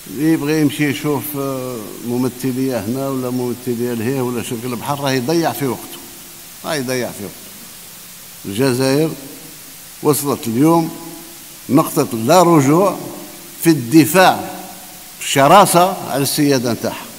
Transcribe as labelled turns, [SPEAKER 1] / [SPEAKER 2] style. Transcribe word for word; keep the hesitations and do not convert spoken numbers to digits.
[SPEAKER 1] اللي يبغي يمشي يشوف ممثلية هنا ولا ممثلية لهيه ولا شكل البحر راه يضيع في وقته، راه يضيع في وقته. الجزائر وصلت اليوم نقطة لا رجوع في الدفاع بشراسة على السيادة نتاعها.